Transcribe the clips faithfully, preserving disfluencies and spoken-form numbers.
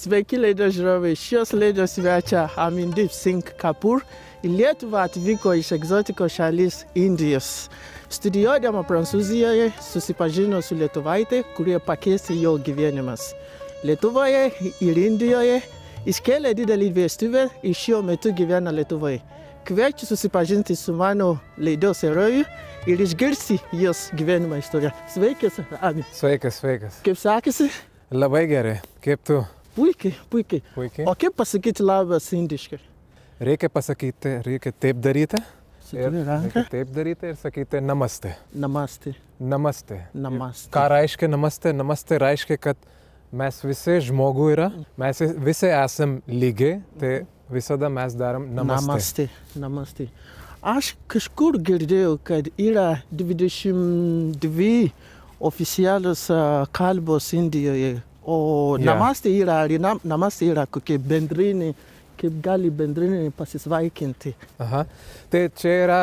Sveiki, laidos žiūrovai. Šios laidos svečia Amideep Singh Kapoor. Į Lietuvą atvyko iš egzotikos šalis Indijos. Studijuodama Prancūzijoje susipažino su lietuvaite, kurie pakeitė jo gyvenimas. Lietuvoje ir Indijoje iškėlė didelį vestuvę ir šiuo metu gyvena Lietuvoje. Kviečiu susipažinti su mano laidos herojų ir išgirsti jos gyvenimo istoriją. Sveikas, Ami. Sveikas, sveikas. Kaip sekasi? Labai gerai. Kaip tu? Puikiai, puikiai. Puikiai. O kaip pasakyti labas indiškai? Reikia pasakyti, reikia taip daryti. Ir Suturi ranką? reikia taip daryti ir sakyti namaste. Namaste. Namaste. Namaste. Ką reiškia namaste? Namaste reiškia, kad mes visi žmogų yra, mes visi esam lygiai, tai visada mes darom namaste. Namaste. Namaste. Aš kažkur girdėjau, kad yra dvidešimt dvi oficialios uh, kalbos Indijoje. O Yeah. namaste yra, ar nam- namaste yra kokie bendriniai, kaip gali bendriniai pasisveikinti. Aha. Tai čia yra,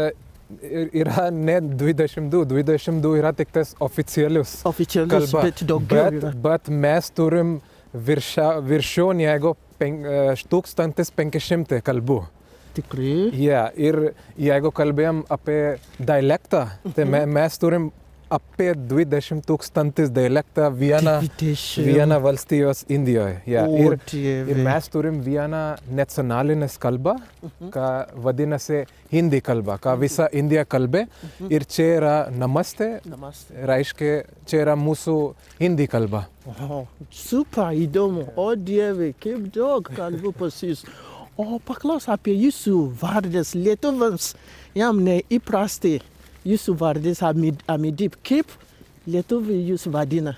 e, yra ne dvidešimt du, dvidešimt du yra tik tas oficialius Oficialus, kalba. bet daugiau yra. Bet, bet mes turim virša, viršūnį, jeigu pen, e, tūkstantis penki šimtai kalbų. Tikrai? Yeah, ir jeigu kalbėjom apie dialektą, tai me, mes turim apie dvidešimt tūkstantis dialektą vieną, dvidešimt. vieną valstijos Indijoje. Yeah. O, Ir, Dieve. ir mes turim vieną nacionalinės kalbą, ką vadinasi hindi kalba, ką visa Indija kalbė. Ir čia yra namaste, Namaste. reiškia, čia yra mūsų hindi kalba. O, super įdomu. O Dieve, kaip daug kalbų pas jūs. O paklaus apie jūsų vardas lietuviams, jam neįprastai. Jūsų vardas Amid- Amideep. Kaip lietuviai jūs vadina?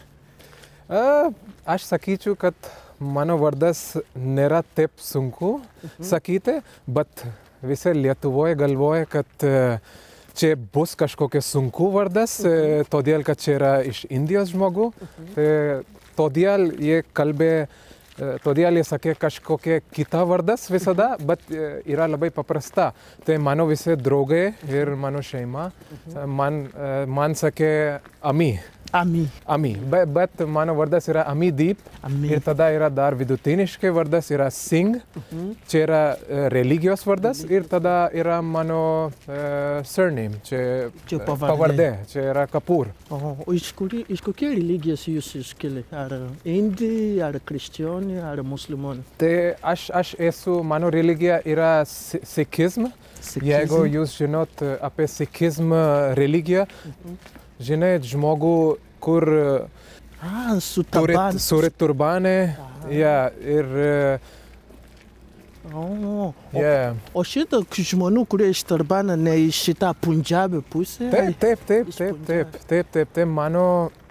A, aš sakyčiau, kad mano vardas nėra taip sunku sakyti, bet visi Lietuvoje galvoja, kad e, čia bus kažkokia sunku vardas, e, todėl kad čia yra iš Indijos žmogų. E, todėl jie kalbė, e, todėl jie sakė kažkokia kita vardas visada, bet e, yra labai paprasta. Tai mano visi draugai ir mano šeima man, e, man sakė Ami. Ami. Ami, bet, bet mano vardas yra Amideep Ami. ir tada yra dar vidutiniškai vardas yra Singh, čia yra e, religijos vardas ir tada yra mano e, surname, čia, Čia e, pavardė. pavardė, čia yra Kapoor. O, o iš, kuri, iš kokie religijos jūs iškėlė? Ar indai, ar krikščioniai, ar musulmonai? Tai aš, aš esu, mano religija yra si- sikizm. Jeigu jūs žinot apie sikizm religiją, žinai žmogų, kur A, su turi, taban. turi turbanę, ja, ir e, O, o, yeah. o šitą žmonių, kurie iš Tarbana, ne iš šitą Punjabio pusę? Taip, taip, taip, Iš taip, taip, Punjab. taip, taip, taip, mano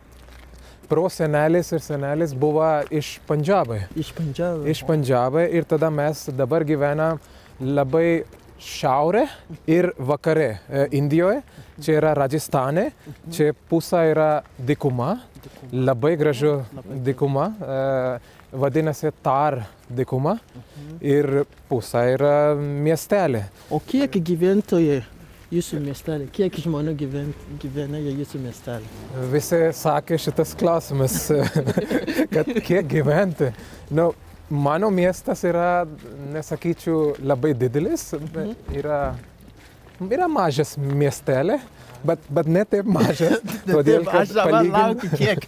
prosenelis ir senelis buvo iš Pandžabo. Iš Punjabio. Iš Pandžabo ir tada mes dabar gyvenam labai šiaurė ir vakare e, Indijoje. Čia yra Rajasthane, čia pusė yra dykuma, labai gražu dykuma, e, vadinasi Tar dykuma ir pusė yra miestelė. O kiek gyventojai jūsų miestelė? Kiek žmonių gyven, gyvena jūsų miestelė? Visi sakė šitas klausimas, kad kiek gyventi. Nu, mano miestas yra, nesakyčiau, labai didelis, bet yra, yra mažas miestelė, bet, bet ne taip mažas. Todėl, Taip, aš dabar laukiu kiek.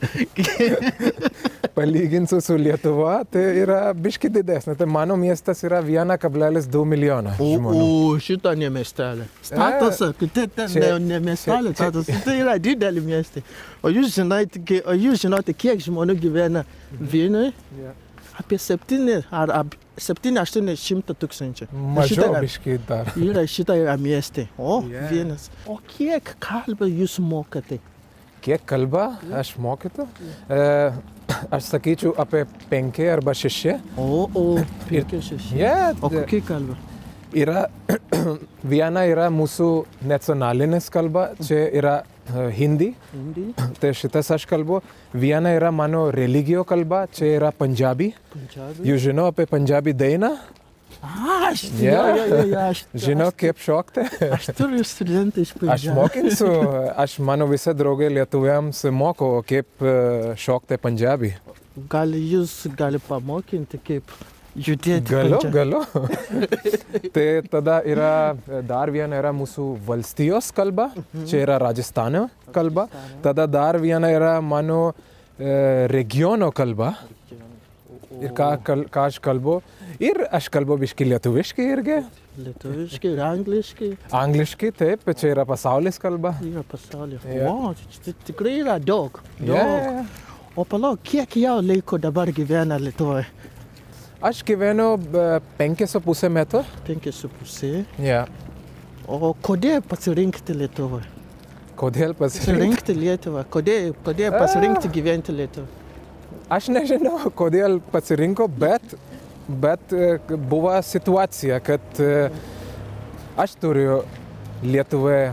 palyginsiu su Lietuva, tai yra biški didesnė. Tai mano miestas yra vienas kablelis du milijono O, žmonių. o šitą ne miestelė. Statusą, tai ten ne, čia- ne miestelė, čia- statusas, tai yra didelį miestą. O jūs žinote, ki- o jūs žinote, kiek žmonių gyvena Vilniuje? Yeah. Apie septyni ar ap- septyni aštuoni šimtai tūkstančių. Mažiau Šitą- biški dar. Yra šitą yra miestai. O, Yeah. vienas. O kiek kalbą jūs mokate? Kiek kalba aš mokytu? E, aš sakyčiau apie penki arba šeši. O, o, penki šeši. Yeah, O kokia kalba? yra, viena yra mūsų nacionalinės kalba, čia yra uh, hindi, Hindi, tai šitas aš kalbu. Viena yra mano religijos kalba, čia yra Punjabi. Punjabi. Jūs žinau apie Punjabi dainą? A, aš, Yeah. jo, jo, jo, aš, Žinau, aš, kaip šokti? aš turiu studentą iš Aš Punjabio. mokinsiu, aš mano visi draugai lietuviams moko, kaip uh, šokti Punjabi. Gal jūs gali pamokinti, kaip judėti? Galiu, čia? galiu. Tai tada yra, dar viena yra mūsų valstijos kalba, mhm. Čia yra Rajastano kalba. Tada dar viena yra mano e, regiono kalba. Ir ką, kal, ką aš kalbu. Ir aš kalbu biški lietuviškai irgi. Lietuviškai ir angliškai. Angliškai, taip, bet čia yra pasaulis kalba. Yra pasaulis. Yeah. O, tai tikrai yra daug. daug. Yeah. O palauk, kiek jau laiko dabar gyvena Lietuvoje? Aš gyvenu penkis su pusė metų. Penkis su pusė? Yeah. O kodėl pasirinkti Lietuvoje? Kodėl pasirinkti? Pasirinkti Lietuvą. Kodėl, kodėl pasirinkti gyventi Lietuvą? Aš nežinau, kodėl pasirinko, bet, bet buvo situacija, kad aš turiu Lietuvą,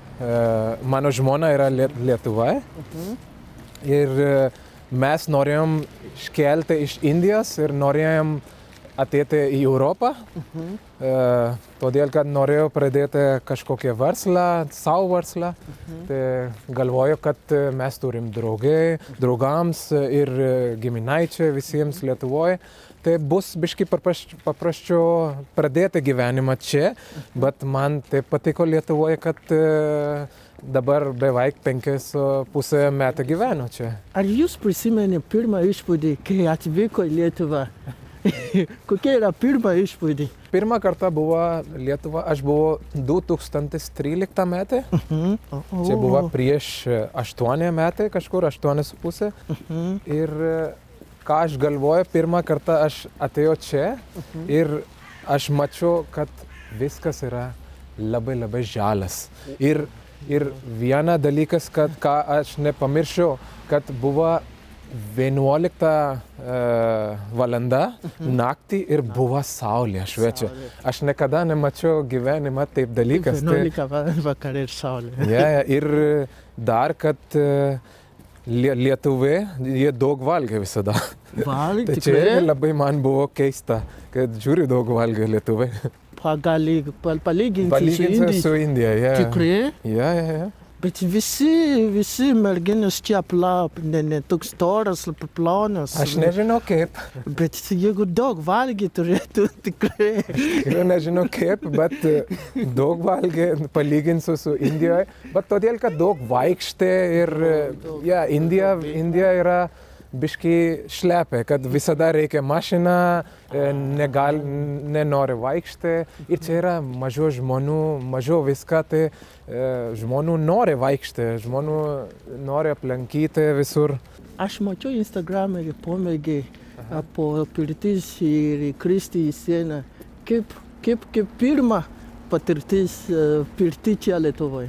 mano žmona yra Lietuvoje. Uh-huh. Ir mes norėjom iškėlti iš Indijos ir norėjom ateiti į Europą. Uh-huh. Uh, todėl, kad norėjau pradėti kažkokią verslą, savo verslą. Uh-huh. Tai galvoju, kad mes turim draugai, draugams ir giminaičiai visiems Lietuvoje. Tai bus biškai paprasčiau pradėti gyvenimą čia, uh-huh. Bet man taip patiko Lietuvoje, kad uh, dabar beveik penkis su pusė metų gyvenu čia. Ar jūs prisimeni pirmą įspūdį, kai atvyko į Lietuvą? Kokie yra pirmą įspūdį? Pirmą kartą buvo Lietuva, aš buvau du tūkstančiai trylikti metai. Uh-huh. Oh, oh. Čia buvo prieš aštuoni metai, kažkur aštuoni su pusė. Uh-huh. Ir ką aš galvoju, pirmą kartą aš atėjau čia uh-huh. Ir aš mačiau, kad viskas yra labai labai žalias. Ir, ir viena dalykas, kad ką aš nepamiršau, kad buvo vienuolikta uh, valanda uh-huh. naktį ir buvo saulė šviečia. Aš niekada nemačiau gyvenimą taip dalykas. vienuolika vakarė ir saulė. Ja, ja, ir dar, kad uh, lietuviai, jie daug valgė visada. Valgė, tai čia irgi labai man buvo keista, kad žiūri daug valgė lietuviai. Pagali, pal, palyginti, palyginti su Indija. Su Indija ja. Tikrai? Ja, ja, ja. Bet visi, visi merginos čia pla, ne, ne toks storas, plonas. Aš nežinau kaip. Bet jeigu daug valgy, turėtų tikrai. Aš nežinau kaip, bet daug valgė palyginsiu su Indijoje. Bet todėl, kad daug vaikštė ir ja, Indija, Indija yra biškai šlepia, kad visada reikia mašiną, negal, nenori vaikšti. Ir čia yra mažiau žmonių, mažiau viską, tai žmonių nori vaikšti, žmonių nori aplankyti visur. Aš mačiau Instagram'e ir pomėgį po pirtis ir kristi į sieną. Kaip, kaip, kaip pirma patirtis pirti čia Lietuvoje?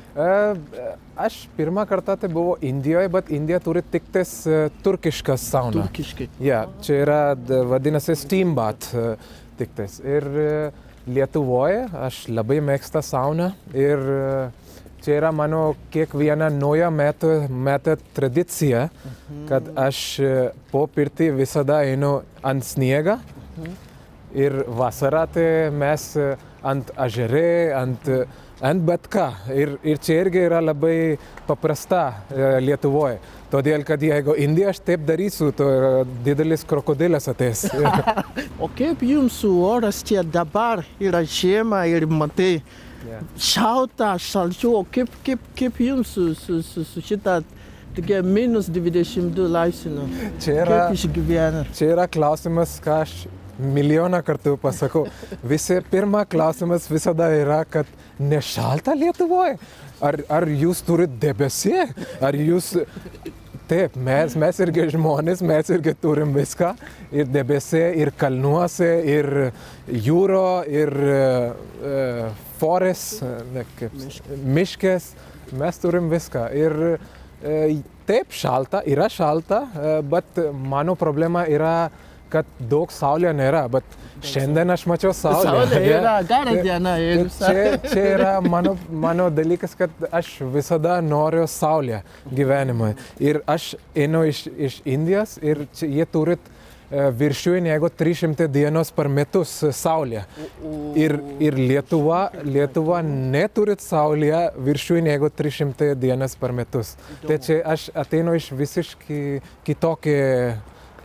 Aš pirmą kartą tai buvo Indijoje, bet Indija turi tik tais turkiškas sauna. Turkiškai. Ja, čia yra, vadinasi, steam bath tik tais. Ir Lietuvoje aš labai mėgstu sauną ir čia yra mano kiekviena nauja metų, metų tradicija, uh-huh. Kad aš po pirtį visada einu ant sniega uh-huh. Ir vasarą tai mes ant ežerė, ant ant bet ką. Ir, ir čia irgi yra labai paprasta e, Lietuvoje. Todėl, kad jeigu Indija aš taip darysiu, to didelis krokodilas ateis. O kaip jūsų oras čia dabar yra žiema ir matai yeah. Šalta, šalčiu, o kaip, kaip, kaip jums su, su, su, su šitą tokia minus dvidešimt du laipsnių? Čia yra, kaip išgyvena? Čia yra klausimas, ką aš milijoną kartų pasakau. Visi pirma klausimas visada yra, kad nešalta Lietuvoje? Ar, ar jūs turit debesį? Ar jūs... Taip, mes, mes irgi žmonės, mes irgi turim viską. Ir debesį, ir kalnuose, ir jūro, ir uh, forest, ne, kaip, miškės. Mes turim viską. Ir uh, taip, šalta, yra šalta, uh, bet mano problema yra, kad daug saulė nėra, bet šiandien aš mačiau saulę. Saulė yra, gera diena. Čia, čia yra mano, mano dalykas, kad aš visada noriu saulę gyvenimui. Ir aš einu iš, iš Indijos ir čia, jie turit viršuje negu trys šimtai dienos per metus saulė. Ir, ir Lietuva, Lietuva neturit saulę viršuje negu trys šimtai dienos per metus. Tai čia aš ateinu iš visiškai kitokį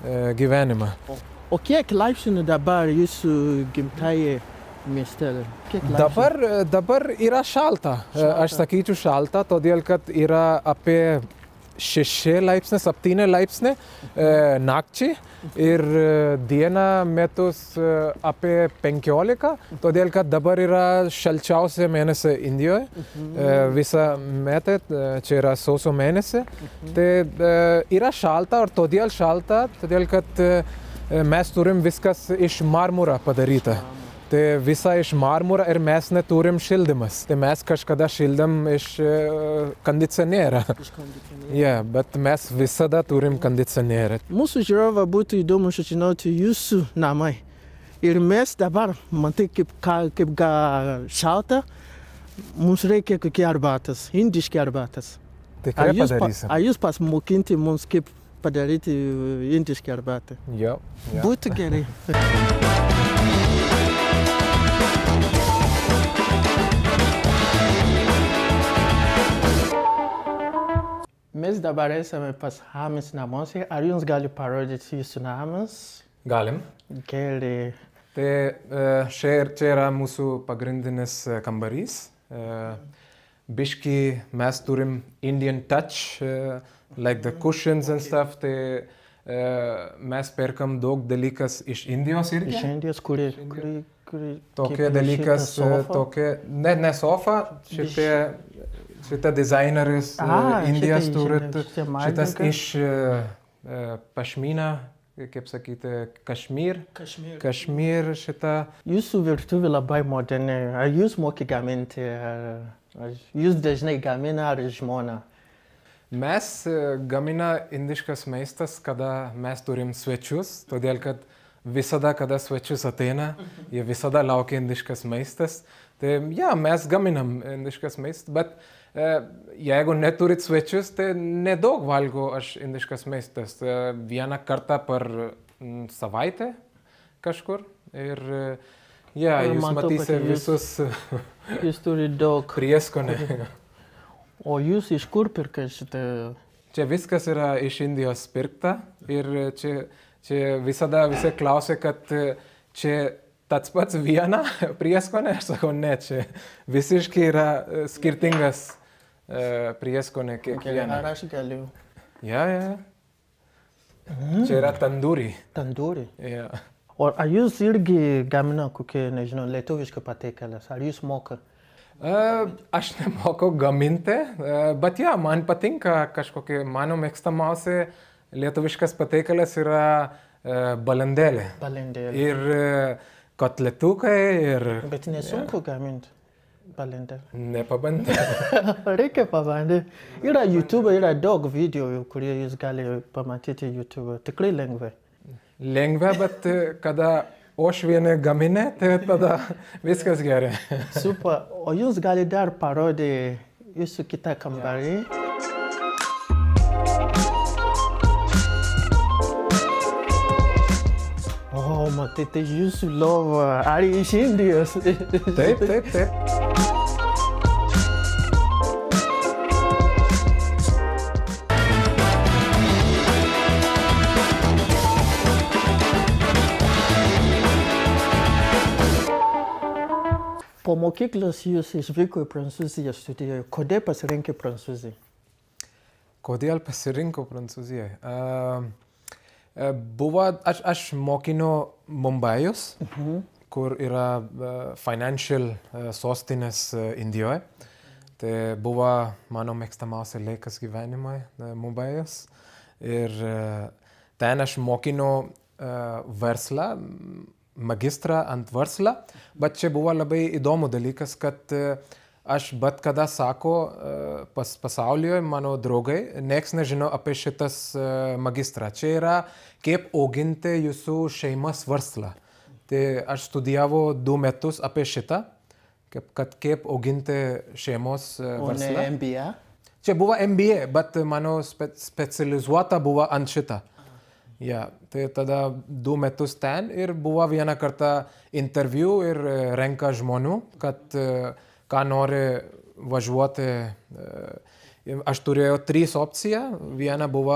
gyvenimą. O, o kiek laipsnių dabar jūsų gimtajai miestelė? Dabar, dabar yra šalta. šalta. Aš sakyčiau šalta, todėl kad yra apie šeši laipsniai, septyni laipsniai e, nakčiai ir dieną metus apie penkiolika, todėl kad dabar yra šalčiausia mėnesį Indijoje. E, visą metą, čia yra sausio mėnesį. Tai e, yra šalta, ir todėl šalta, todėl kad e, mes turim viskas iš marmuro padaryta. Tai visa iš marmuro ir mes neturim šildymas. Tai mes kažkada šildėm iš uh, kondicionierą. Iš kondicionierą. Yeah, bet mes visada turim kondicionierą. Mūsų žiūrovą būtų įdomu sužinoti jūsų namai. Ir mes dabar, matai, kaip, kaip ga šalta, mums reikia kokie arbatas, indiški arbatas. Tikrai padarysim. Ar jūs pasmokinti mums, kaip padaryti indiški arbatą? Jo. jo. Būtų gerai. Mes dabar esame pas Hamis namuose. Ar jums gali parodyti jūsų namas? Galim. Gerai. Tai čia, čia yra mūsų pagrindinis kambarys. Biški mes turim Indian touch, like the cushions and stuff. Tai mes perkam daug dalykas iš Indijos irgi. Iš Indijos, kuri... kuri, kuri tokie dalykas, tokie... Ne, ne sofa, šitie... Šitą dizaineris uh, Indijos turit, šitas iš uh, pašmyna, kaip sakyti, kašmyr, kašmyr. kašmyr šitą. Jūsų virtuvė labai moderni. Ar jūs moki gaminti, ar, ar jūs dažnai gamina, ar žmona? Mes uh, gamina indiškas maistas, kada mes turim svečius, todėl kad visada, kada svečius ateina, jie visada laukia indiškas maistas. Tai ja, mes gaminam indiškas maistas, bet jeigu neturit svečius, tai nedaug valgo aš indiškas maistas. Vieną kartą per savaitę kažkur. Ir ja, ir jūs matysite visus jūs turit daug prieskonį. O jūs iš kur pirka šitą? Čia viskas yra iš Indijos pirkta. Ir čia, čia visada visi klausia, kad čia tas pats viena prieskonė. Aš sakau, ne, čia visiškai yra skirtingas Uh, prieskonė kiekviena. Ar aš galiu? Ja, ja. Mm. Čia yra tandūri. Tandūri? Ja. O ar jūs irgi gamina kokie, nežinau, lietuvišką patiekalas? Ar jūs moka? Uh, aš nemoku gaminti, uh, bet ja, man patinka kažkokie, mano mėgstamiausia lietuviškas patiekalas yra uh, balandėlė. Balandėlė. Ir uh, kotletukai ir... Bet nesunku ja. gaminti. Balandėlė. Nepabandė. Reikia pabandyti. Yra YouTube, yra daug video, kurie jūs gali pamatyti YouTube. Tikrai lengva. Lengva, bet kada aš vieni gaminė, tai tada viskas gerai. Super. O jūs gali dar parodyti jūsų kitą kambarį? O, matyti jūsų lovą. Ar iš Indijos? Taip, taip, taip. Po mokyklos jūs išvyko į Prancūziją studijoje. Kodėl pasirinkė Prancūziją? Kodėl pasirinko Prancūziją? Uh, buvo, aš, aš mokinu Mumbajus, uh-huh. kur yra uh, financial uh, sostinės uh, Indijoje. Tai buvo mano mėgstamiausia laikas gyvenimui, uh, Mumbajus. Ir uh, ten aš mokinu uh, verslą, magistrą ant verslą, bet čia buvo labai įdomu dalykas, kad aš bet kada sako pas pasaulyje, mano draugai, nieks nežino apie šitas magistrą. Čia yra kaip auginti jūsų šeimos verslą. Tai aš studijavau du metus apie šitą, kaip, kad kaip auginti šeimos verslą. O ne M B A? Čia buvo M B A, bet mano spe specializuota buvo ant šitą. Ja, tai tada du metus ten ir buvo vieną kartą interviu ir renka žmonių, kad ką nori važiuoti. Aš turėjau tris opciją. Viena buvo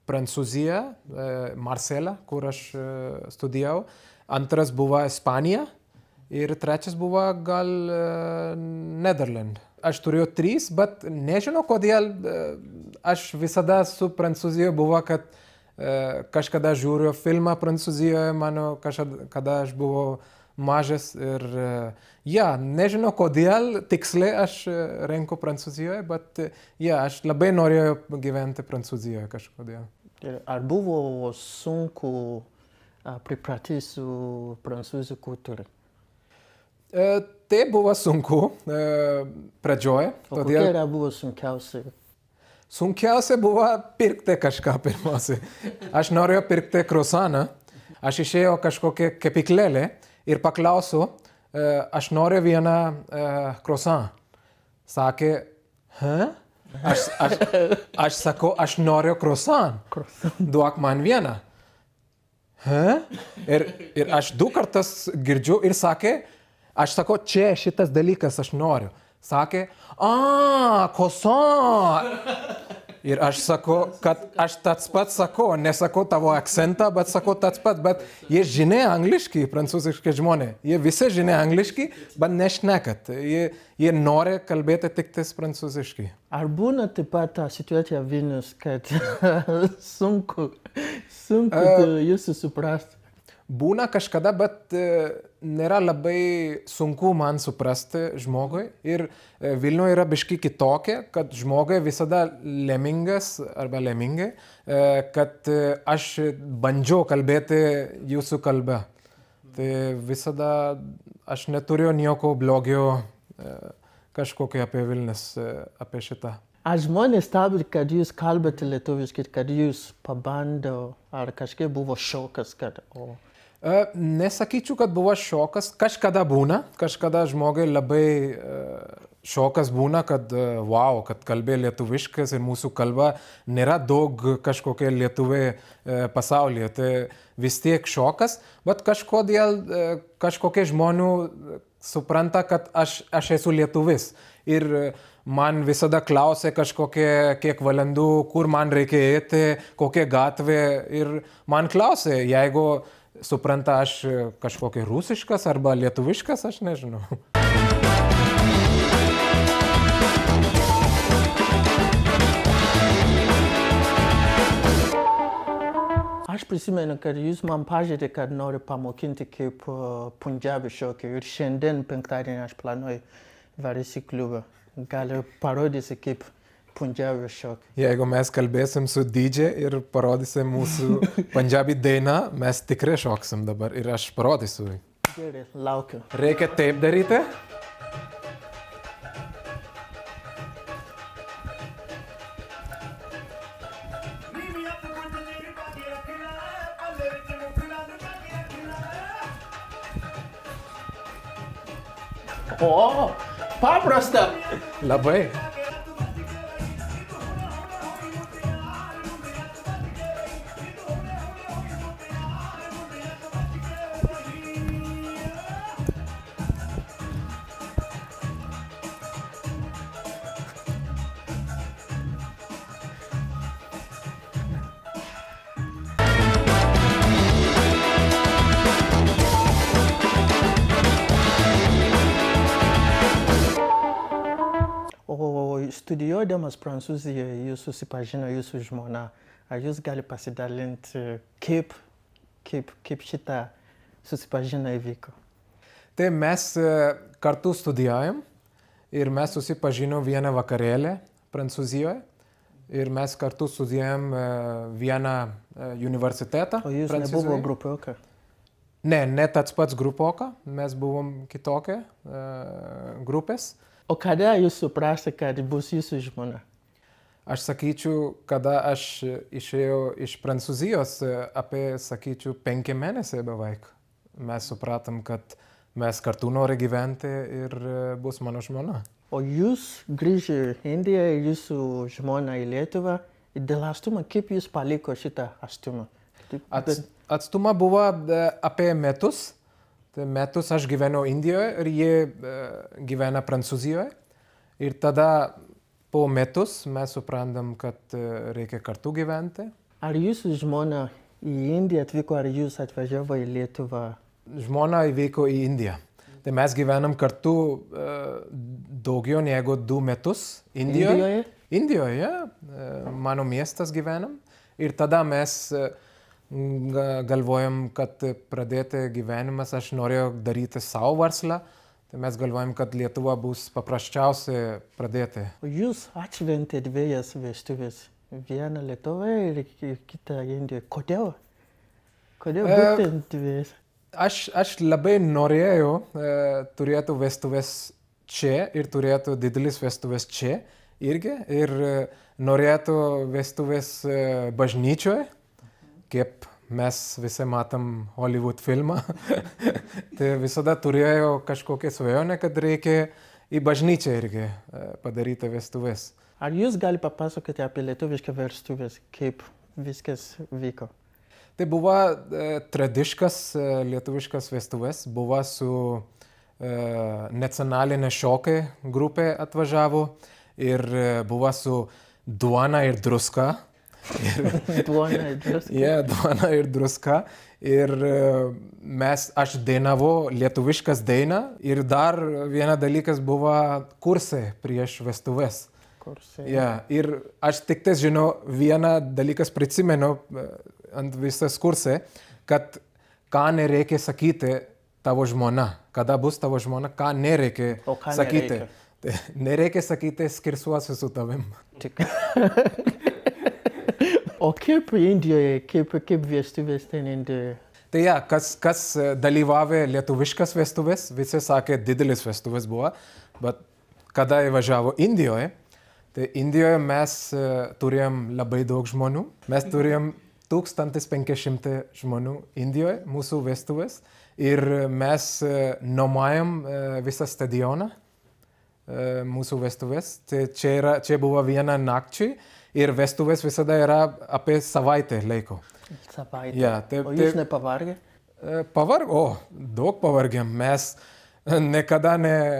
Prancūzija, Marselė, kur aš studijau. Antras buvo Ispanija ir trečias buvo gal Nederland. Aš turėjau trys, bet nežinau kodėl aš visada su Prancūzijoje buvo, kad kažkada žiūriu filmą Prancūzijoje, mano kažkada, kada aš buvau mažas ir ja, nežinau kodėl tiksliai aš renku Prancūzijoje, bet ja, aš labai norėjau gyventi Prancūzijoje kažkodėl. Ar buvo sunku pripratyti su prancūzų kultūrai? E, tai buvo sunku e, pradžioje. O kokia yra buvo sunkiausia? Sunkiausia buvo pirkti kažką pirmiausiai. Aš norėjau pirkti kruasaną, aš išėjau kažkokią kepyklėlę ir paklausiau, aš noriu vieną kruasaną. Sakė, hä? Aš, aš, aš sakau, aš noriu kruasaną. Duok man vieną. Hä? Ir, ir aš du kartus girdžiu ir sakė, aš sakau, čia šitas dalykas aš noriu. Sakė, a, kosan. Ir aš sakau, kad aš tas pats sakau, nesakau tavo akcentą, bet sakau tas pats, bet jie žinia angliškai, prancūziškai žmonės. Jie visi žinia angliškai, bet nešnekat. Jie, jie nori kalbėti tik tais prancūziškai. Ar būna taip pat ta situacija Vilnius, kad sunku, sunku uh, jūsų suprasti? Būna kažkada, bet nėra labai sunku man suprasti žmogui. Ir Vilniuje yra biški kitokia, kad žmogui visada laimingas arba laimingai, kad aš bandžiau kalbėti jūsų kalbą. Tai visada aš neturiu nieko blogio kažkokio apie Vilnius, apie šitą. Ar žmonės stebi, kad jūs kalbate lietuviškai, kad jūs pabando, ar kažkaip buvo šokas, kad... O... Nesakyčiau, kad buvo šokas. Kažkada būna, kažkada žmogai labai šokas būna, kad wow, kad kalbė lietuviškas ir mūsų kalba nėra daug kažkokie lietuviai pasaulyje. Tai vis tiek šokas, bet kažkodėl kažkokie žmonių supranta, kad aš, aš esu lietuvis. Ir man visada klausė kažkokie, kiek valandų, kur man reikia eiti, kokia gatvė. Ir man klausė, jeigu supranta aš kažkokia rusiškas arba lietuviškas, aš nežinau. Aš prisimenu, kad jūs man pažadėte, kad nori pamokinti kaip punjabi šokį. Ir šiandien penktadienį aš planuoju varyti klubą. Gali parodysi kaip punjabi šokį. Jeigu mes kalbėsim su D J ir parodysim mūsų punjabi dainą, mes tikrai šoksim dabar ir aš parodysiu. Gerai, laukiu. Reikia taip daryti? O, paprasta. Labai. Studijuodamas Prancūzijoje, jūs susipažino jūsų žmona. Ar jūs gali pasidalinti, kaip, kaip, kaip šitą susipažino įvyko? Tai mes kartu studijavome ir mes susipažinom vieną vakarėlį Prancūzijoje. Ir mes kartu studijavome vieną universitetą. O jūs nebuvo grupioka? Ne, ne tas pats grupioka. Mes buvom kitokie grupės. O kada jūs suprasti, kad bus jūsų žmona? Aš sakyčiau, kada aš išėjau iš Prancūzijos, apie, sakyčiau, penki mėnesiai beveik. Mes supratom, kad mes kartu nori gyventi ir bus mano žmona. O jūs grįžę į Indiją, jūsų žmona į Lietuvą, dėl atstumo, kaip jūs paliko šitą atstumą? Ats, atstumą buvo apie metus. Tai metus aš gyvenau Indijoje ir jie gyvena Prancūzijoje. Ir tada po metus mes suprantam, kad reikia kartu gyventi. Ar jūsų žmona į Indiją atvyko, ar jūs atvažiavo į Lietuvą? Žmona įvyko į Indiją. Tai mes gyvenam kartu uh, daugiau negu du metus Indijoje. Indijoje? Indijoje, uh, mano miestas gyvenam. Ir tada mes uh, galvojam, kad pradėti gyvenimas, aš norėjau daryti savo verslą. Tai mes galvojam, kad Lietuva bus paprasčiausia pradėti. O jūs atšventėte dviejas vestuvės. Vieną Lietuvoje ir kitą Indijoje. Kodėl? Kodėl būtent dviejas? Aš, aš labai norėjau e, turėti vestuves čia ir turėti didelis vestuves čia irgi. Ir e, norėtų vestuves e, bažnyčioje, kaip mes visi matom Hollywood filmą. Tai visada turėjau kažkokią svajonę, kad reikia į bažnyčią irgi e, padaryti vestuves. Ar jūs galite papasakoti apie lietuvišką vestuves, kaip viskas vyko? Tai buvo e, tradiškas e, lietuviškas vestuves, buvo su e, nacionalinė šokai grupė atvažiavo ir e, buvo su duona ir druska. Ir, duona ir druska? Yeah, duona ir druska. Ir e, mes, aš dainavau lietuviškas dainą ir dar vienas dalykas buvo kursai prieš vestuves. Kursai. Yeah, ir aš tik tais žinau, vieną dalykas prisimenu ant visas kursai, kad ką nereikia sakyti tavo žmona. Kada bus tavo žmona, ką nereikia o ką sakyti. Nereikia? Nereikia sakyti, skirsiuosi su tavim. Tik. O kaip Indijoje, kaip, kaip vestuvės ten Indijoje? Tai ja, kas, kas dalyvavė lietuviškas vestuvės, visi sakė, didelis vestuvės buvo, bet kada įvažiavo Indijoje, tai Indijoje mes uh, turėjom labai daug žmonių. Mes turėjom tūkstantis penki šimtai žmonių Indijoje, mūsų vestuvės. Ir mes uh, nuomojom uh, visą stadioną, uh, mūsų vestuvės. Tai čia, yra, čia buvo viena nakčiai ir vestuvės visada yra apie savaitę laiko. Savaitę. Ja, tai, o jūs nepavargė? Uh, pavarg, o, daug pavargėm. Mes niekada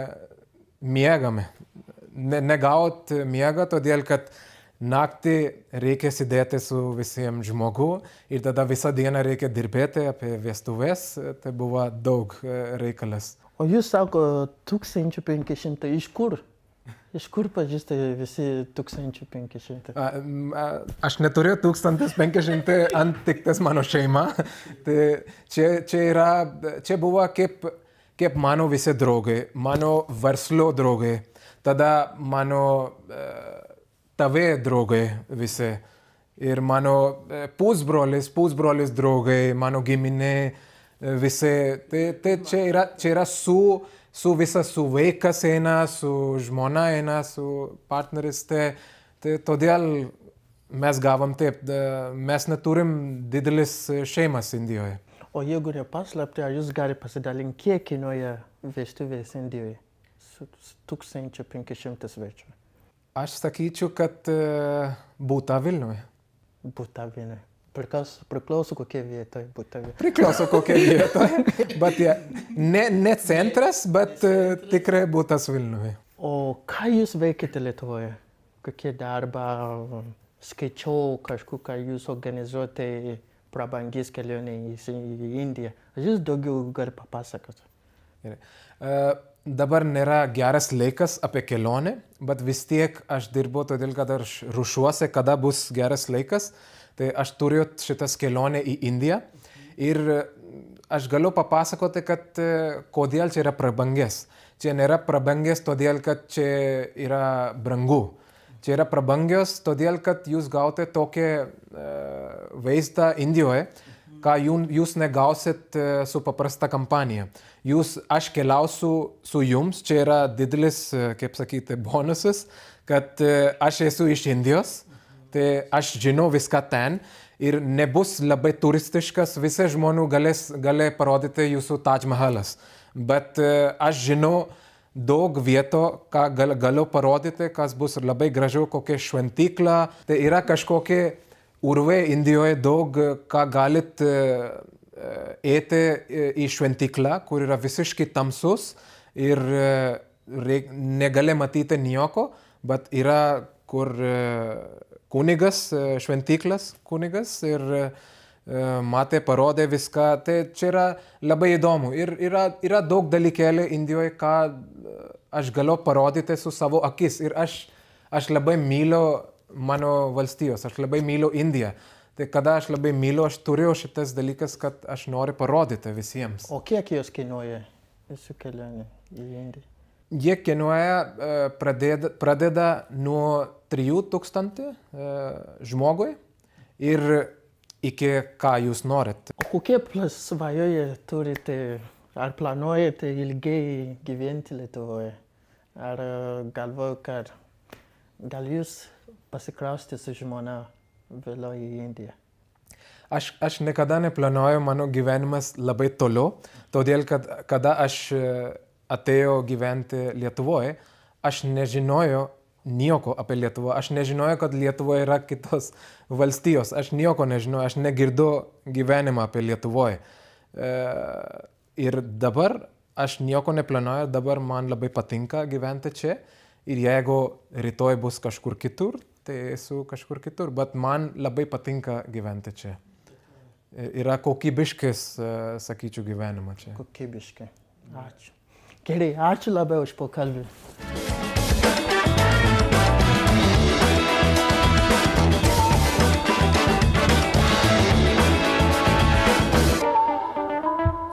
nemiegame. Ne, negaut miegą, todėl kad naktį reikia sėdėti su visiems žmogu ir tada visą dieną reikia dirbėti apie vestuves, tai buvo daug reikalas. O jūs sako tūkstantis penki šimtai, iš kur? Iš kur pažįsta visi tūkstantis penki šimtai? A, a, aš neturiu tūkstantis penki šimtai ant tik tas mano šeima. Tai čia, čia, yra, čia buvo kaip, kaip mano visi draugai, mano verslo draugai. Tada mano uh, tavė draugai visi ir mano uh, pusbrolis, pusbrolis draugai, mano giminė uh, visi. Tai, tai čia yra, čia yra su, su visa, su vaikas eina, su žmona eina, su partneris. Tai, tai todėl mes gavom taip, uh, mes neturim didelis šeimas Indijoje. O jeigu nepaslapti, ar jūs galite pasidalinti, kiek kainuoja vestuvės Indijoje? tūkstantis penki šimtai svečių. Aš sakyčiau, kad uh, būta Vilniuje. Būta Vilniuje. Priklauso, priklauso kokia vietoje būta Vilniuje. Priklauso kokia vietoje. Bet ja, ne, ne centras, bet uh, tikrai būtas Vilniuje. O ką jūs veikite Lietuvoje? Kokie darbą? Skaičiau kažkur, ką jūs organizuojate prabangis kelionė į Indiją. Ar jūs daugiau gali papasakoti? Uh, Dabar nėra geras laikas apie kelionę, bet vis tiek aš dirbu, todėl kad aš ruošiuosi, kada bus geras laikas. Tai aš turiu šitas kelionę į Indiją ir aš galiu papasakoti, kad kodėl čia yra prabangės. Čia nėra prabangės todėl, kad čia yra brangu. Čia yra prabangės todėl, kad jūs gaute tokį uh, vaizdą Indijoje, ką jūs negausit su paprasta kampanija. Jūs, aš keliausiu su jums, čia yra didelis, kaip sakyti, bonusas, kad aš esu iš Indijos, tai aš žinau viską ten ir nebus labai turistiškas, visi žmonių galės, galės parodyti jūsų Taj Mahalas. Bet aš žinau daug vietų, ką gal, galiu parodyti, kas bus labai gražu, kokia šventykla. Tai yra kažkokie urvai Indijoje daug, ką galit eiti į šventyklą, kur yra visiškai tamsus ir reik, negali matyti nieko, bet yra kur kunigas, šventyklas kunigas ir matė, parodė viską. Tai čia yra labai įdomu. Ir yra, yra daug dalykėlių Indijoje, ką aš galiu parodyti su savo akis. Ir aš, aš labai myliu mano valstijos, aš labai myliu Indiją. Tai kada aš labai myliu, aš turiu šitas dalykas, kad aš noriu parodyti visiems. O kiek jos kainuoja jūsų kelionė į Indiją? Jie kainuoja, pradeda, pradeda nuo trijų tūkstančių žmogui ir iki ką jūs norit. O kokie svajoje turite, ar planuojate ilgai gyventi Lietuvoje? Ar galvoju, kad gal jūs pasikrausti su žmona vėliau į Indiją? Aš, aš niekada neplanuoju mano gyvenimas labai toliau, todėl kad kada aš atėjau gyventi Lietuvoje, aš nežinojau nieko apie Lietuvą. Aš nežinojau, kad Lietuvoje yra kitos valstijos. Aš nieko nežinojau, aš negirdu gyvenimą apie Lietuvoje. E, ir dabar aš nieko neplanuoju, dabar man labai patinka gyventi čia. Ir jeigu rytoj bus kažkur kitur, tai esu kažkur kitur. Bet man labai patinka gyventi čia. Yra kokybiškas, sakyčiau, gyvenimą čia. Kokybiškai. Ačiū. Gerai, ačiū labai už pokalbį.